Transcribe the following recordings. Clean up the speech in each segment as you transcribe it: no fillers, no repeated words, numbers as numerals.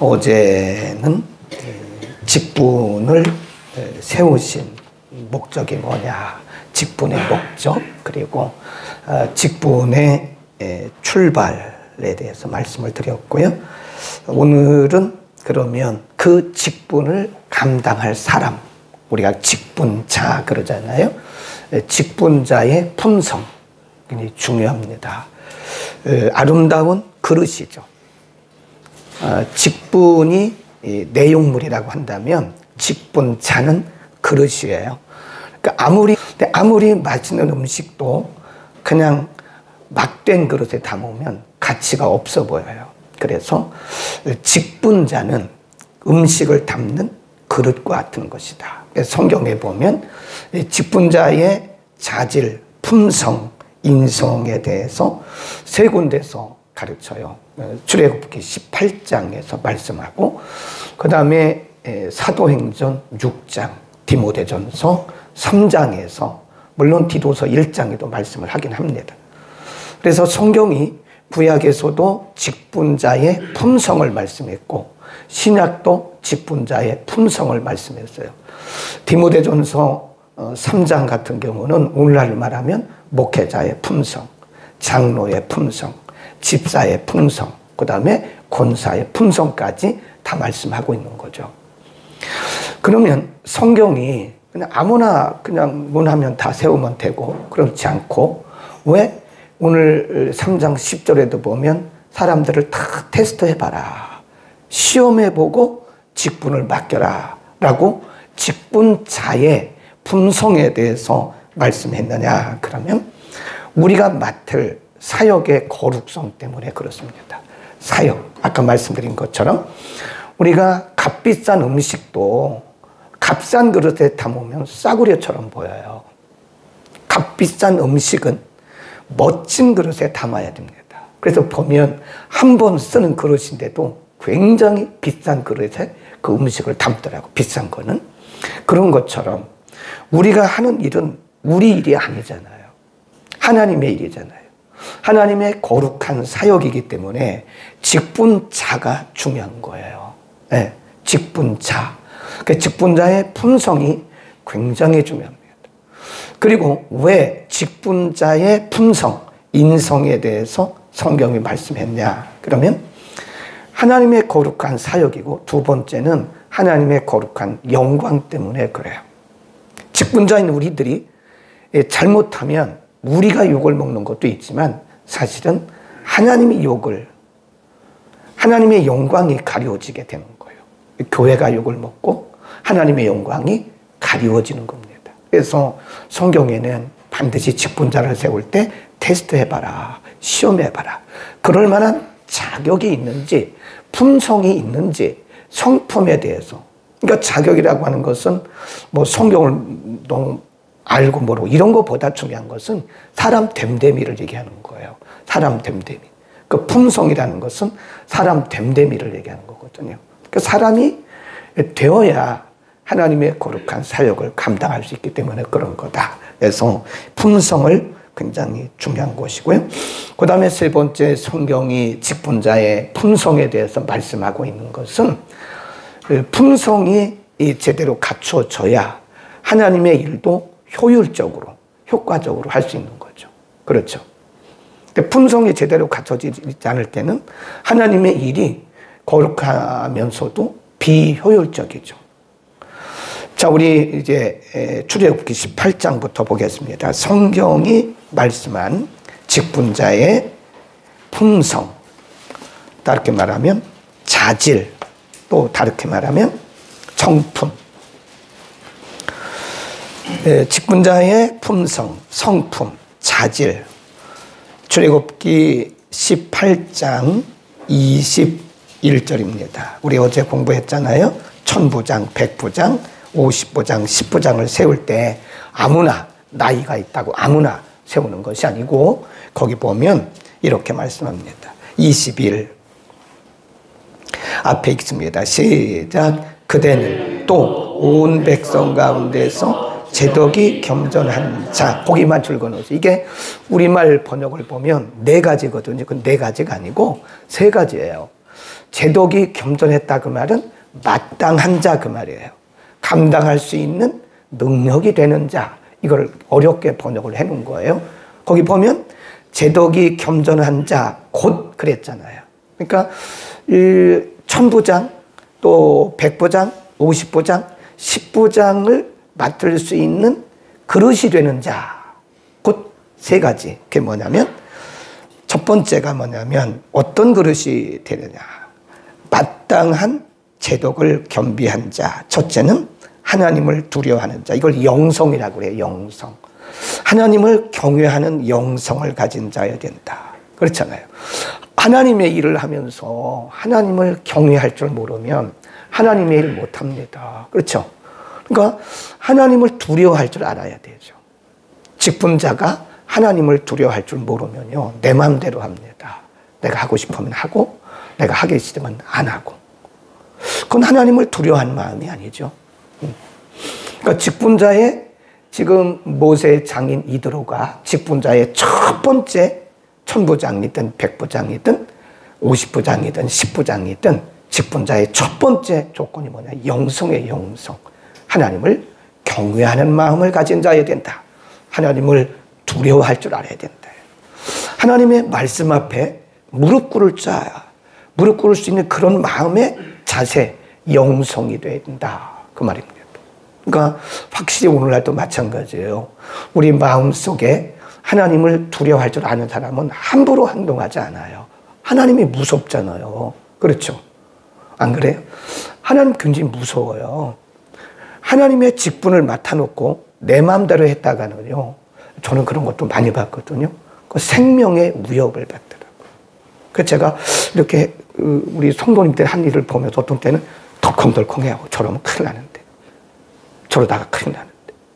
어제는 직분을 세우신 목적이 뭐냐, 직분의 목적, 그리고 직분의 출발에 대해서 말씀을 드렸고요. 오늘은 그러면 그 직분을 감당할 사람, 우리가 직분자 그러잖아요. 직분자의 품성, 굉장히 중요합니다. 아름다운 그릇이죠. 직분이 내용물이라고 한다면 직분자는 그릇이에요. 그러니까 아무리 맛있는 음식도 그냥 막된 그릇에 담으면 가치가 없어 보여요. 그래서 직분자는 음식을 담는 그릇과 같은 것이다. 성경에 보면 직분자의 자질, 품성, 인성에 대해서 세 군데서 가르쳐요. 출애굽기 18장에서 말씀하고, 그 다음에 사도행전 6장, 디모데전서 3장에서, 물론 디도서 1장에도 말씀을 하긴 합니다. 그래서 성경이 구약에서도 직분자의 품성을 말씀했고 신약도 직분자의 품성을 말씀했어요. 디모데전서 3장 같은 경우는 오늘날 말하면 목회자의 품성, 장로의 품성, 집사의 품성, 그 다음에 권사의 품성까지 다 말씀하고 있는 거죠. 그러면 성경이 그냥 아무나 그냥 문하면 다 세우면 되고 그렇지 않고, 왜 오늘 3장 10절에도 보면 사람들을 다 테스트해봐라, 시험해보고 직분을 맡겨라 라고 직분자의 품성에 대해서 말씀했느냐, 그러면 우리가 맡을 사역의 거룩성 때문에 그렇습니다. 사역, 아까 말씀드린 것처럼 우리가 값비싼 음식도 값싼 그릇에 담으면 싸구려처럼 보여요. 값비싼 음식은 멋진 그릇에 담아야 됩니다. 그래서 보면 한 번 쓰는 그릇인데도 굉장히 비싼 그릇에 그 음식을 담더라고, 비싼 거는. 그런 것처럼 우리가 하는 일은 우리 일이 아니잖아요. 하나님의 일이잖아요. 하나님의 거룩한 사역이기 때문에 직분자가 중요한 거예요. 네, 직분자. 그 직분자의 품성이 굉장히 중요합니다. 그리고 왜 직분자의 품성, 인성에 대해서 성경이 말씀했냐, 그러면 하나님의 거룩한 사역이고, 두 번째는 하나님의 거룩한 영광 때문에 그래요. 직분자인 우리들이 잘못하면 우리가 욕을 먹는 것도 있지만 사실은 하나님의 영광이 가려지게 되는 거예요. 교회가 욕을 먹고 하나님의 영광이 가려지는 겁니다. 그래서 성경에는 반드시 직분자를 세울 때 테스트해봐라, 시험해봐라, 그럴 만한 자격이 있는지, 품성이 있는지, 성품에 대해서. 그러니까 자격이라고 하는 것은 뭐 성경을 너무 알고 모르고 이런 것보다 중요한 것은 사람 됨됨이를 얘기하는 거예요. 사람 됨됨이. 그 품성이라는 것은 사람 됨됨이를 얘기하는 거거든요. 그 사람이 되어야 하나님의 거룩한 사역을 감당할 수 있기 때문에 그런 거다. 그래서 품성을 굉장히 중요한 것이고요. 그 다음에 세 번째, 성경이 직분자의 품성에 대해서 말씀하고 있는 것은 품성이 제대로 갖춰져야 하나님의 일도 효율적으로, 효과적으로 할 수 있는 거죠. 그렇죠. 품성이 제대로 갖춰지지 않을 때는 하나님의 일이 거룩하면서도 비효율적이죠. 자, 우리 이제 출애굽기 18장부터 보겠습니다. 성경이 말씀한 직분자의 품성, 다르게 말하면 자질, 또 다르게 말하면 정품. 직분자의 품성, 성품, 자질. 출애굽기 18장 21절입니다. 우리 어제 공부했잖아요. 천부장, 백부장, 50부장, 10부장을 세울 때 아무나, 나이가 있다고 아무나 세우는 것이 아니고, 거기 보면 이렇게 말씀합니다. 21 앞에 읽습니다. 시작. 그대는 또 온 백성 가운데서 제덕이 겸손한 자, 거기만 줄거넣어서, 이게 우리말 번역을 보면 네 가지거든요. 그건 네 가지가 아니고 세 가지예요. 제독이 겸손했다 그 말은 마땅한 자 그 말이에요. 감당할 수 있는 능력이 되는 자. 이걸 어렵게 번역을 해놓은 거예요. 거기 보면 제독이 겸손한 자 곧 그랬잖아요. 그러니까 1000부장 또 100부장 50부장 10부장을 맡을 수 있는 그릇이 되는 자 곧 세 가지. 그게 뭐냐면 첫 번째가 뭐냐면 어떤 그릇이 되느냐. 마땅한 제독을 겸비한 자. 첫째는 하나님을 두려워하는 자. 이걸 영성이라고 그래요. 영성. 하나님을 경외하는 영성을 가진 자여야 된다. 그렇잖아요. 하나님의 일을 하면서 하나님을 경외할 줄 모르면 하나님의 일 못합니다. 그렇죠? 그러니까 하나님을 두려워할 줄 알아야 되죠. 직분자가 하나님을 두려워할 줄 모르면요, 내 마음대로 합니다. 내가 하고 싶으면 하고 내가 하기 싫으면 안 하고. 그건 하나님을 두려워하는 마음이 아니죠. 그러니까 직분자의 지금 모세의 장인 이드로가 직분자의 첫 번째 1000부장이든 100부장이든 50부장이든 10부장이든 직분자의 첫 번째 조건이 뭐냐? 영성의 영성. 하나님을 경외하는 마음을 가진 자여야 된다. 하나님을 두려워할 줄 알아야 된다. 하나님의 말씀 앞에 무릎 꿇을 자, 무릎 꿇을 수 있는 그런 마음의 자세, 영성이 돼야 된다. 그 말입니다. 그러니까 확실히 오늘날도 마찬가지예요. 우리 마음속에 하나님을 두려워할 줄 아는 사람은 함부로 행동하지 않아요. 하나님이 무섭잖아요. 그렇죠? 안 그래요? 하나님 굉장히 무서워요. 하나님의 직분을 맡아놓고 내 마음대로 했다가는요, 저는 그런 것도 많이 봤거든요. 그 생명의 위협을 받더라고요. 그래서 제가 이렇게 우리 성도님들 한 일을 보면서 어떤 때는 덜컹덜컹해요. 저러면 큰일 나는데. 저러다가 큰일 나는데.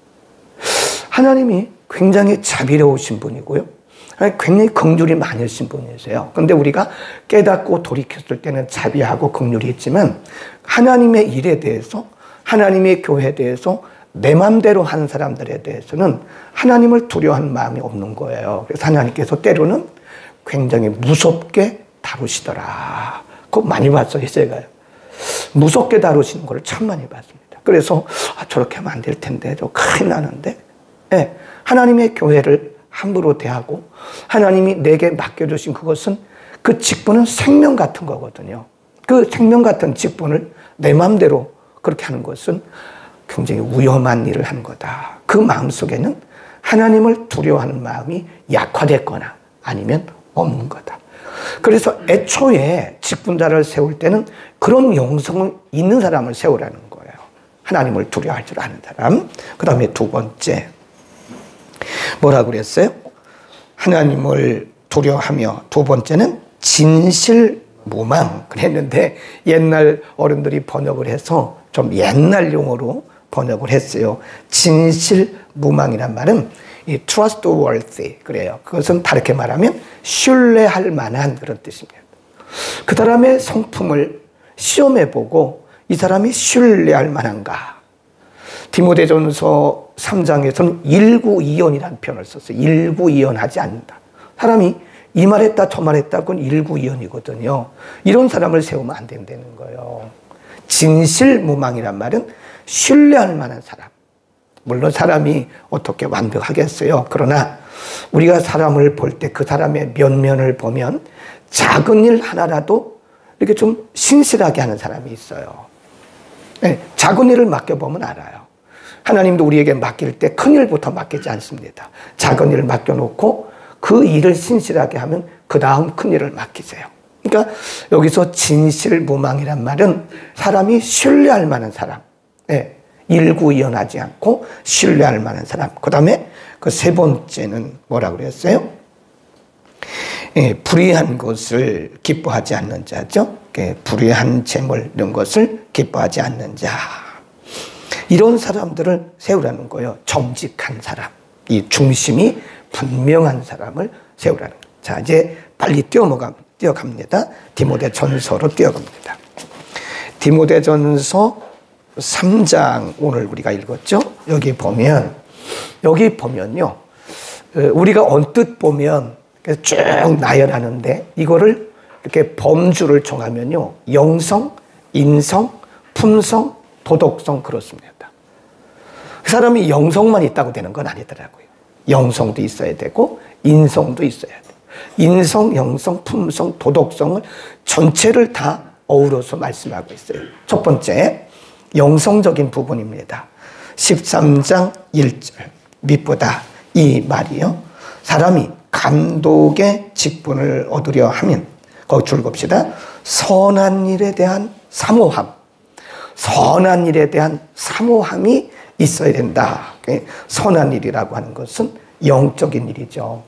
하나님이 굉장히 자비로우신 분이고요. 굉장히 긍휼이 많으신 분이세요. 그런데 우리가 깨닫고 돌이켰을 때는 자비하고 긍휼이 있지만 하나님의 일에 대해서, 하나님의 교회에 대해서 내 맘대로 하는 사람들에 대해서는 하나님을 두려워하는 마음이 없는 거예요. 그래서 하나님께서 때로는 굉장히 무섭게 다루시더라. 그거 많이 봤어요, 제가요. 무섭게 다루시는 걸 참 많이 봤습니다. 그래서 저렇게 하면 안 될 텐데, 저 큰일 나는데. 네, 하나님의 교회를 함부로 대하고 하나님이 내게 맡겨주신 그것은, 그 직분은 생명 같은 거거든요. 그 생명 같은 직분을 내 마음대로 그렇게 하는 것은 굉장히 위험한 일을 하는 거다. 그 마음속에는 하나님을 두려워하는 마음이 약화됐거나 아니면 없는 거다. 그래서 애초에 직분자를 세울 때는 그런 영성이 있는 사람을 세우라는 거예요. 하나님을 두려워할 줄 아는 사람. 그 다음에 두 번째 뭐라고 그랬어요? 하나님을 두려워하며, 두 번째는 진실무망 그랬는데 옛날 어른들이 번역을 해서 좀 옛날 용어로 번역을 했어요. 진실무망이란 말은 이 trustworthy 그래요. 그것은 다르게 말하면 신뢰할 만한 그런 뜻입니다. 그 사람의 성품을 시험해보고 이 사람이 신뢰할 만한가. 디모데전서 3장에서는 일구이연이라는 표현을 썼어요. 일구이연하지 않는다. 사람이 이 말했다 저 말했다 그건 일구이연이거든요. 이런 사람을 세우면 안 된다는 거예요. 진실무망이란 말은 신뢰할 만한 사람. 물론 사람이 어떻게 완벽하겠어요. 그러나 우리가 사람을 볼 때 그 사람의 면면을 보면 작은 일 하나라도 이렇게 좀 신실하게 하는 사람이 있어요. 네, 작은 일을 맡겨보면 알아요. 하나님도 우리에게 맡길 때 큰 일부터 맡기지 않습니다. 작은 일을 맡겨놓고 그 일을 신실하게 하면 그 다음 큰 일을 맡기세요. 그러니까 여기서 진실무망이란 말은 사람이 신뢰할 만한 사람. 네, 일구이연하지 않고 신뢰할 만한 사람. 그 다음에 그 세 번째는 뭐라고 그랬어요? 예, 불의한 것을 기뻐하지 않는 자죠. 불의한 재물 이런 것을 기뻐하지 않는 자. 이런 사람들을 세우라는 거예요. 정직한 사람. 이 중심이 분명한 사람을 세우라는 거예요. 자, 이제 빨리 뛰어갑니다. 디모데전서로 뛰어갑니다. 디모데전서 3장 오늘 우리가 읽었죠. 여기 보면요. 우리가 언뜻 보면 쭉 나열하는데 이거를 이렇게 범주를 정하면요. 영성, 인성, 품성, 도덕성 그렇습니다. 그 사람이 영성만 있다고 되는 건 아니더라고요. 영성도 있어야 되고 인성도 있어야 돼요. 인성, 영성, 품성, 도덕성을 전체를 다 어우러서 말씀하고 있어요. 첫 번째, 영성적인 부분입니다. 13장 1절 밑보다 이 말이요. 사람이 감독의 직분을 얻으려 하면 거기 줄 봅시다. 선한 일에 대한 사모함. 선한 일에 대한 사모함이 있어야 된다. 선한 일이라고 하는 것은 영적인 일이죠.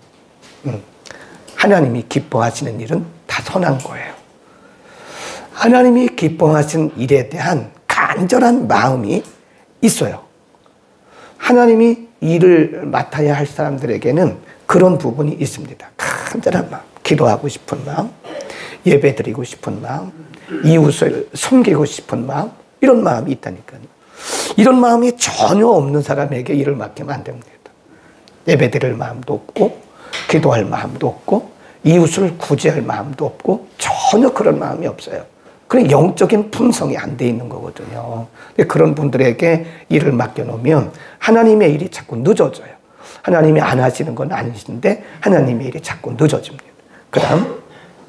하나님이 기뻐하시는 일은 다 선한 거예요. 하나님이 기뻐하시는 일에 대한 간절한 마음이 있어요. 하나님이 일을 맡아야 할 사람들에게는 그런 부분이 있습니다. 간절한 마음, 기도하고 싶은 마음, 예배드리고 싶은 마음, 이웃을 섬기고 싶은 마음, 이런 마음이 있다니까요. 이런 마음이 전혀 없는 사람에게 일을 맡기면 안 됩니다. 예배드릴 마음도 없고 기도할 마음도 없고 이웃을 구제할 마음도 없고 전혀 그런 마음이 없어요. 그런 영적인 품성이 안 돼 있는 거거든요. 그런 분들에게 일을 맡겨놓으면 하나님의 일이 자꾸 늦어져요. 하나님이 안 하시는 건 아니신데 하나님의 일이 자꾸 늦어집니다. 그 다음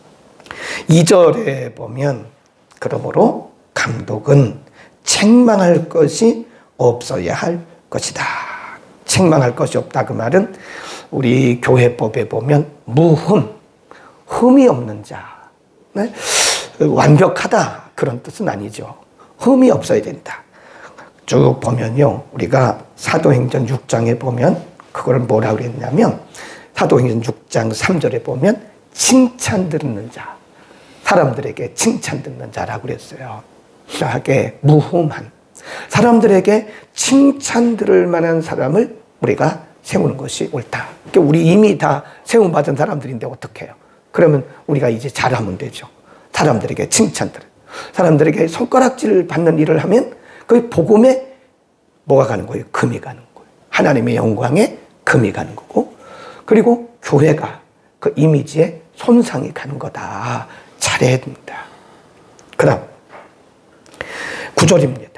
2절에 보면 그러므로 감독은 책망할 것이 없어야 할 것이다. 책망할 것이 없다 그 말은 우리 교회법에 보면 무흠, 흠이 없는 자, 네? 완벽하다 그런 뜻은 아니죠. 흠이 없어야 된다. 쭉 보면요, 우리가 사도행전 6장에 보면 그걸 뭐라고 그랬냐면 사도행전 6장 3절에 보면 칭찬 듣는 자, 사람들에게 칭찬 듣는 자라고 그랬어요. 하게 무흠한 사람들에게 칭찬 들을 만한 사람을 우리가 세우는 것이 옳다. 그러니까 우리 이미 다 세움받은 사람들인데 어떻게 해요? 그러면 우리가 이제 잘하면 되죠. 사람들에게 칭찬들, 사람들에게 손가락질 받는 일을 하면 그 복음에 뭐가 가는 거예요? 금이 가는 거예요. 하나님의 영광에 금이 가는 거고, 그리고 교회가 그 이미지에 손상이 가는 거다. 잘해야 됩니다. 그 다음 9절입니다.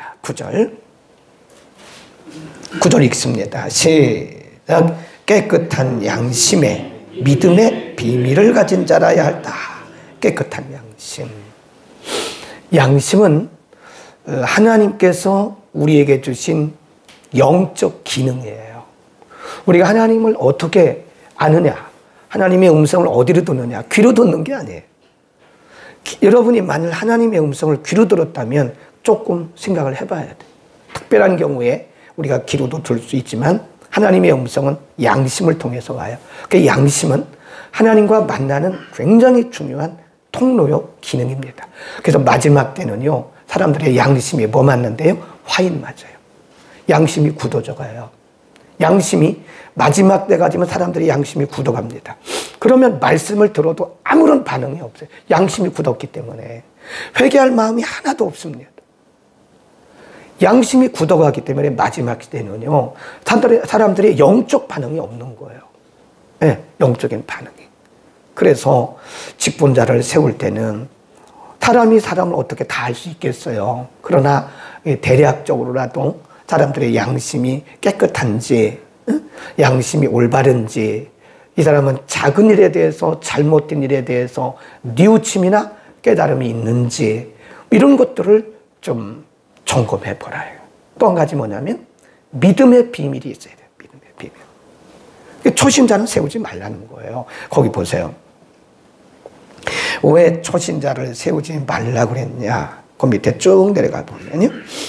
9절 읽습니다. 시작. 깨끗한 양심에 믿음의 비밀을 가진 자라야 한다. 깨끗한 양심. 양심은 하나님께서 우리에게 주신 영적 기능이에요. 우리가 하나님을 어떻게 아느냐, 하나님의 음성을 어디로 듣느냐, 귀로 듣는 게 아니에요. 여러분이 만일 하나님의 음성을 귀로 들었다면 조금 생각을 해봐야 돼. 특별한 경우에 우리가 귀로도 들을 수 있지만 하나님의 음성은 양심을 통해서 와요. 그 양심은 하나님과 만나는 굉장히 중요한 통로요 기능입니다. 그래서 마지막 때는요, 사람들의 양심이 뭐 맞는데요? 화인 맞아요. 양심이 굳어져 가요. 양심이 마지막 때가 되면 사람들의 양심이 굳어갑니다. 그러면 말씀을 들어도 아무런 반응이 없어요. 양심이 굳었기 때문에 회개할 마음이 하나도 없습니다. 양심이 굳어가기 때문에 마지막 때는요, 사람들의 영적 반응이 없는 거예요. 네, 영적인 반응이. 그래서 직분자를 세울 때는 사람이 사람을 어떻게 다 할 수 있겠어요. 그러나 대략적으로라도 사람들의 양심이 깨끗한지, 양심이 올바른지, 이 사람은 작은 일에 대해서, 잘못된 일에 대해서 뉘우침이나 깨달음이 있는지, 이런 것들을 좀 점검해 보라요. 또 한 가지 뭐냐면 믿음의 비밀이 있어야 돼요. 믿음의 비밀. 초신자는 세우지 말라는 거예요. 거기 보세요. 왜 초신자를 세우지 말라고 그랬냐? 그 밑에 쭉 내려가 보면요,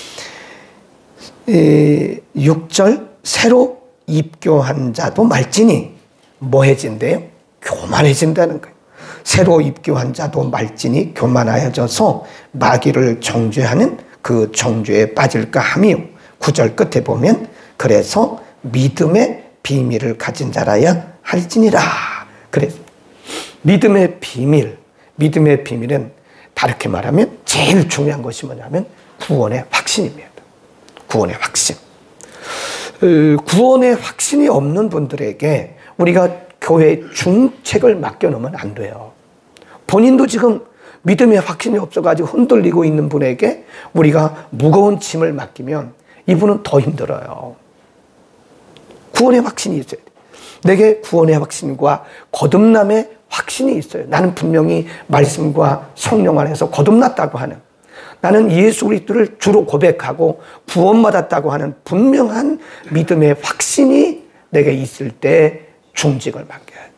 6절 새로 입교한 자도 말지니 뭐해진대요? 교만해진다는 거예요. 새로 입교한 자도 말지니 교만하여져서 마귀를 정죄하는 그 정죄에 빠질까 하며 9절 끝에 보면 그래서 믿음의 비밀을 가진 자라야 할지니라. 그래서 믿음의 비밀, 믿음의 비밀은 다르게 말하면 제일 중요한 것이 뭐냐면 구원의 확신입니다. 구원의 확신. 구원의 확신이 없는 분들에게 우리가 교회 중책을 맡겨놓으면 안 돼요. 본인도 지금 믿음의 확신이 없어가지고 흔들리고 있는 분에게 우리가 무거운 짐을 맡기면 이분은 더 힘들어요. 구원의 확신이 있어야 돼. 내게 구원의 확신과 거듭남의 확신이 있어요. 나는 분명히 말씀과 성령 안에서 거듭났다고 하는, 나는 예수 그리스도를 주로 고백하고 구원받았다고 하는 분명한 믿음의 확신이 내게 있을 때 중직을 맡겨야지.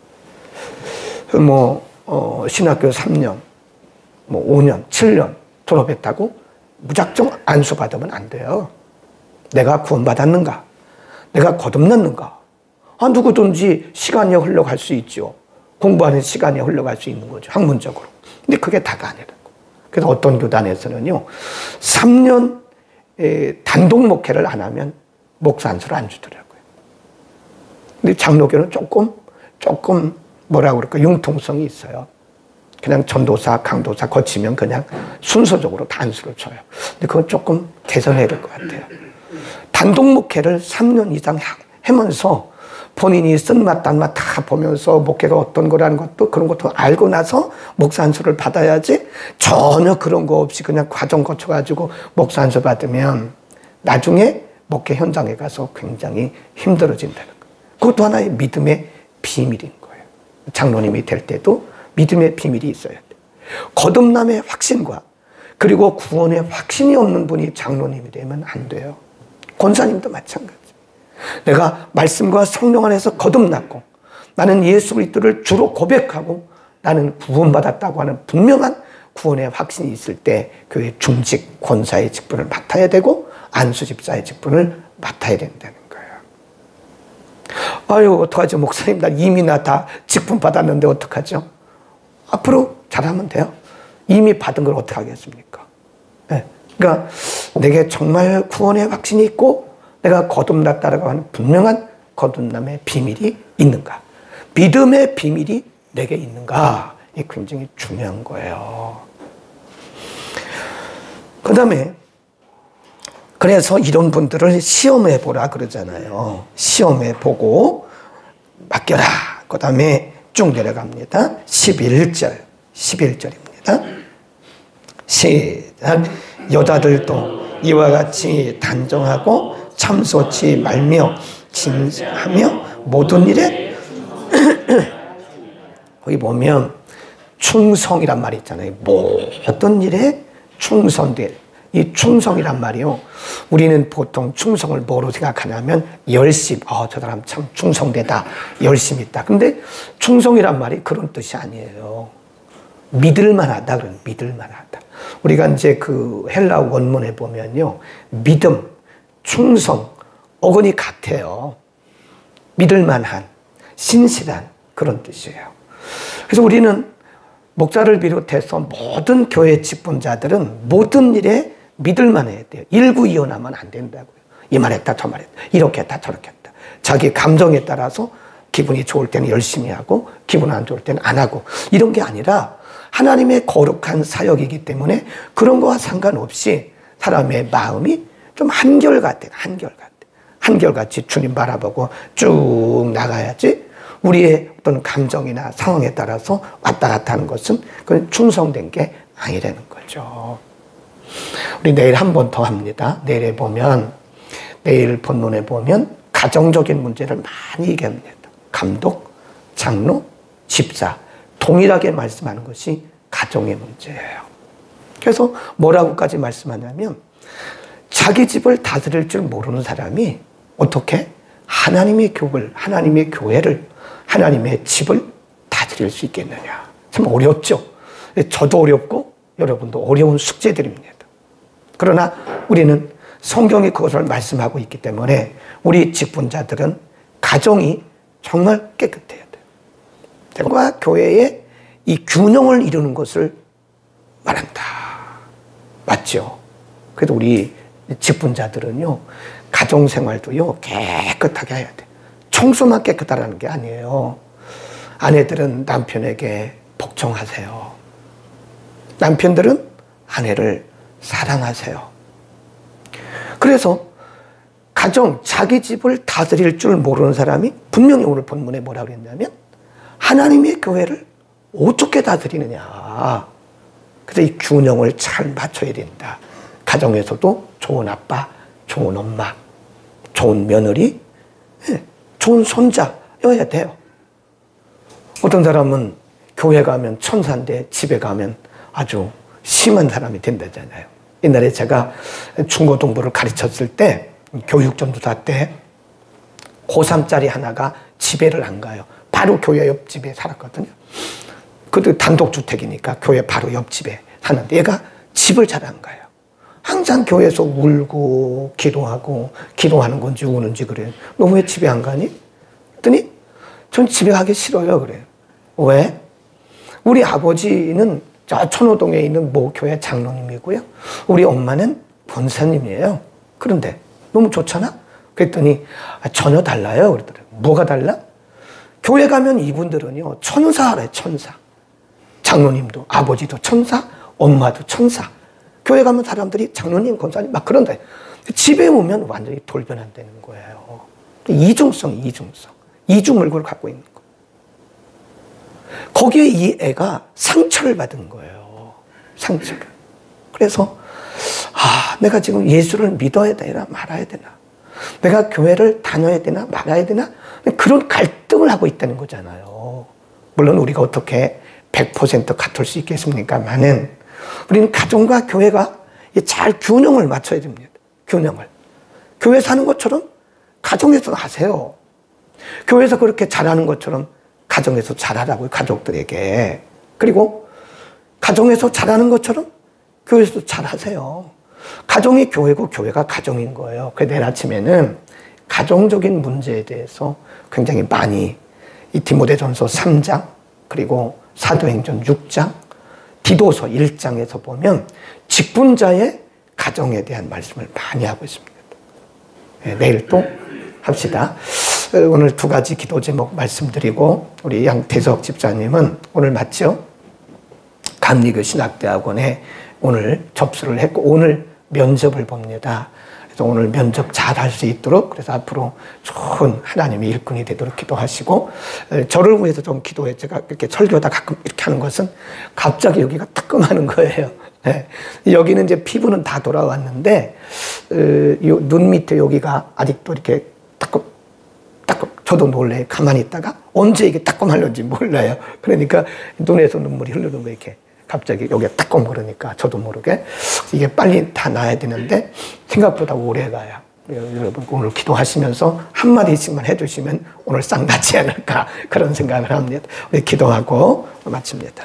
신학교 3년, 5년, 7년 졸업했다고 무작정 안수받으면 안 돼요. 내가 구원받았는가? 내가 거듭났는가? 누구든지 시간이 흘러갈 수 있죠. 공부하는 시간이 흘러갈 수 있는 거죠. 학문적으로. 근데 그게 다가 아니라고. 그래서 어떤 교단에서는요, 3년 단독 목회를 안 하면 목사 안수를 안 주더라고요. 근데 장로교는 조금 뭐라고 그럴까, 융통성이 있어요. 그냥 전도사, 강도사 거치면 그냥 순서적으로 다 안수를 줘요. 근데 그건 조금 개선해야 될 것 같아요. 단독 목회를 3년 이상 하면서 본인이 쓴맛 단맛 다 보면서 목회가 어떤 거라는 것도 그런 것도 알고 나서 목사 안수를 받아야지, 전혀 그런 거 없이 그냥 과정 거쳐가지고 목사 안수 받으면 나중에 목회 현장에 가서 굉장히 힘들어진다는 거예요. 그것도 하나의 믿음의 비밀인 거예요. 장로님이 될 때도 믿음의 비밀이 있어야 돼요. 거듭남의 확신과 그리고 구원의 확신이 없는 분이 장로님이 되면 안 돼요. 권사님도 마찬가지. 내가 말씀과 성령 안에서 거듭났고 나는 예수 그리스도를 주로 고백하고 나는 구원받았다고 하는 분명한 구원의 확신이 있을 때 교회 중직 권사의 직분을 맡아야 되고 안수집사의 직분을 맡아야 된다는 거예요. 아유, 어떡하죠 목사님, 나 이미 다 직분 받았는데 어떡하죠? 앞으로 잘하면 돼요. 이미 받은 걸 어떻게 하겠습니까? 네. 그러니까 내게 정말 구원의 확신이 있고 내가 거듭났다라고 하는 분명한 거듭남의 비밀이 있는가? 믿음의 비밀이 내게 있는가? 이게 굉장히 중요한 거예요. 그 다음에 그래서 이런 분들을 시험해 보라 그러잖아요. 시험해 보고 맡겨라. 그 다음에 쭉 내려갑니다. 11절입니다. 시작. 여자들도 이와 같이 단정하고 참소치 말며 진하며 모든 일에 거기 보면 충성이란 말이 있잖아요. 모든 일에 충성될. 이 충성이란 말이요. 우리는 보통 충성을 뭐로 생각하냐면 열심. 저 사람 참 충성되다. 열심히 있다. 근데 충성이란 말이 그런 뜻이 아니에요. 믿을만하다. 그런 믿을만하다. 우리가 이제 그 헬라 원문에 보면요. 믿음, 충성, 어근이 같아요. 믿을만한, 신실한 그런 뜻이에요. 그래서 우리는 목사를 비롯해서 모든 교회 직분자들은 모든 일에 믿을만해야 돼요. 일구이연하면 안 된다고요. 이 말했다 저 말했다 이렇게 했다 저렇게 했다. 자기 감정에 따라서 기분이 좋을 때는 열심히 하고 기분 안 좋을 때는 안 하고 이런 게 아니라 하나님의 거룩한 사역이기 때문에 그런 거와 상관없이 사람의 마음이 좀 한결같아요. 한결같이 주님 바라보고 쭉 나가야지 우리의 어떤 감정이나 상황에 따라서 왔다 갔다 하는 것은 그건 충성된 게 아니라는 거죠. 우리 내일 한 번 더 합니다. 내일 본론에 보면 가정적인 문제를 많이 얘기합니다. 감독, 장로, 집사 동일하게 말씀하는 것이 가정의 문제예요. 그래서 뭐라고까지 말씀하냐면 자기 집을 다스릴 줄 모르는 사람이 어떻게 하나님의 교회를 하나님의 집을 다스릴 수 있겠느냐. 참 어렵죠. 저도 어렵고 여러분도 어려운 숙제들입니다. 그러나 우리는 성경이 그것을 말씀하고 있기 때문에 우리 직분자들은 가정이 정말 깨끗해야 돼요. 대과 교회의 이 균형을 이루는 것을 말한다. 맞죠? 그래도 우리 직분자들은요, 가정생활도요, 깨끗하게 해야 돼. 청소만 깨끗하다는 게 아니에요. 아내들은 남편에게 복종하세요. 남편들은 아내를 사랑하세요. 그래서 가정, 자기 집을 다스릴 줄 모르는 사람이 분명히 오늘 본문에 뭐라고 그랬냐면 하나님의 교회를 어떻게 다 드리느냐. 그래서 이 균형을 잘 맞춰야 된다. 가정에서도 좋은 아빠, 좋은 엄마, 좋은 며느리, 좋은 손자여야 돼요. 어떤 사람은 교회 가면 천사인데 집에 가면 아주 심한 사람이 된다잖아요. 옛날에 제가 중고등부를 가르쳤을 때 교육전도사 때 고3짜리 하나가 집에를 안 가요. 바로 교회 옆집에 살았거든요. 그것도 단독주택이니까 교회 바로 옆집에 사는데 얘가 집을 잘 안 가요. 항상 교회에서 울고 기도하고 기도하는 건지 우는지 그래요. 너 왜 집에 안 가니? 그랬더니 전 집에 가기 싫어요. 그래요. 왜? 우리 아버지는 저 천호동에 있는 모 교회 장로님이고요. 우리 엄마는 권사님이에요. 그런데 너무 좋잖아? 그랬더니 전혀 달라요. 그러더라고요. 뭐가 달라? 교회 가면 이분들은요, 천사래, 천사. 장로님도, 아버지도 천사, 엄마도 천사. 교회 가면 사람들이 장로님, 권사님 막 그런데 집에 오면 완전히 돌변한다는 거예요. 이중성. 이중물고를 갖고 있는 거. 거기에 이 애가 상처를 받은 거예요. 상처를. 그래서 내가 지금 예수를 믿어야 되나 말아야 되나. 내가 교회를 다녀야 되나 말아야 되나. 그런 갈등을 하고 있다는 거잖아요. 물론 우리가 어떻게 100% 같을 수 있겠습니까만은 우리는 가정과 교회가 잘 균형을 맞춰야 됩니다. 균형을. 교회 사는 것처럼 가정에서 하세요. 교회에서 그렇게 잘하는 것처럼 가정에서 잘하라고요. 가족들에게. 그리고 가정에서 잘하는 것처럼 교회에서도 잘하세요. 가정이 교회고 교회가 가정인 거예요. 그래서 내일 아침에는 가정적인 문제에 대해서 굉장히 많이 이 디모데전서 3장 그리고 사도행전 6장 디도서 1장에서 보면 직분자의 가정에 대한 말씀을 많이 하고 있습니다. 내일 또 합시다. 오늘 두 가지 기도 제목 말씀드리고 우리 양태석 집사님은 오늘 맞죠? 감리교 신학대학원에 오늘 접수를 했고 오늘 면접을 봅니다. 그래서 오늘 면접 잘 할 수 있도록 그래서 앞으로 좋은 하나님의 일꾼이 되도록 기도하시고 저를 위해서 좀 기도해. 제가 이렇게 설교하다 가끔 이렇게 하는 것은 갑자기 여기가 따끔하는 거예요. 네. 여기는 이제 피부는 다 돌아왔는데 눈 밑에 여기가 아직도 이렇게 따끔 저도 놀래요. 가만히 있다가 언제 이게 따끔하려는지 몰라요. 그러니까 눈에서 눈물이 흐르는 거 이렇게 갑자기 여기가 따끔 그러니까 저도 모르게 이게 빨리 다 나야 되는데 생각보다 오래 가요. 여러분 오늘 기도하시면서 한마디씩만 해주시면 오늘 싹 낫지 않을까 그런 생각을 합니다. 우리 기도하고 마칩니다.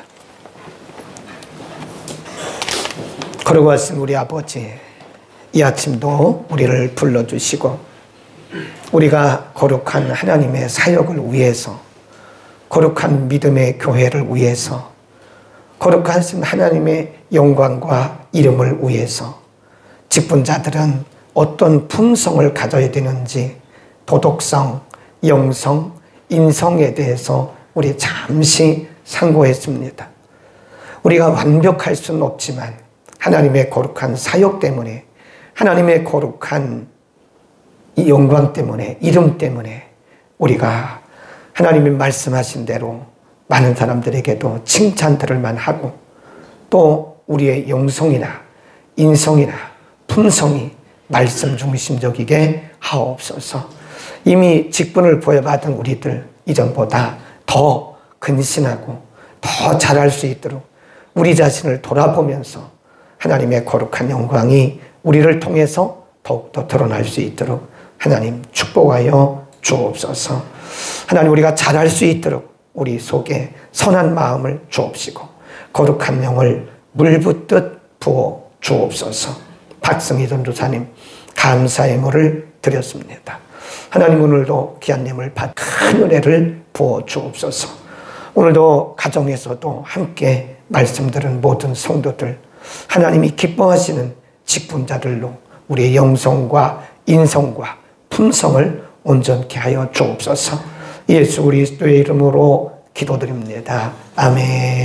걸어가신 우리 아버지, 이 아침도 우리를 불러주시고 우리가 거룩한 하나님의 사역을 위해서 거룩한 믿음의 교회를 위해서 거룩하신 하나님의 영광과 이름을 위해서 직분자들은 어떤 품성을 가져야 되는지 도덕성, 영성, 인성에 대해서 우리 잠시 상고했습니다. 우리가 완벽할 수는 없지만 하나님의 거룩한 사역 때문에 하나님의 거룩한 이 영광 때문에 이름 때문에 우리가 하나님이 말씀하신 대로 많은 사람들에게도 칭찬들을만 하고 또 우리의 영성이나 인성이나 품성이 말씀 중심적이게 하옵소서. 이미 직분을 부여받은 우리들 이전보다 더 근신하고 더 잘할 수 있도록 우리 자신을 돌아보면서 하나님의 거룩한 영광이 우리를 통해서 더욱더 드러날 수 있도록 하나님 축복하여 주옵소서. 하나님 우리가 잘할 수 있도록 우리 속에 선한 마음을 주옵시고 거룩한 영을 물붓듯 부어 주옵소서. 박승희 전도사님 감사의 물을 드렸습니다. 하나님 오늘도 귀한 예물 받 큰 은혜를 부어 주옵소서. 오늘도 가정에서도 함께 말씀 들은 모든 성도들 하나님이 기뻐하시는 직분자들로 우리의 영성과 인성과 품성을 온전케 하여 주옵소서. 예수 그리스도의 이름으로 기도드립니다. 아멘.